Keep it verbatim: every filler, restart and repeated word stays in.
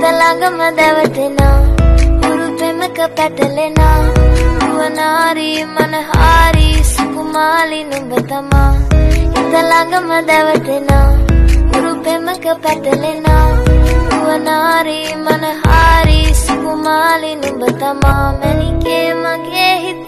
ළඟම දැවටෙනා උරු පෙමක පැටලෙනා නුවනාරි මනහාරි සුකුමාලි නුඹ තමා හිත ළඟම දැවටෙනා උරු පෙමක පැටලෙනා නුවනාරි මනහාරි සුකුමාලි නුඹ තමා මැනිකේ මගේ හිත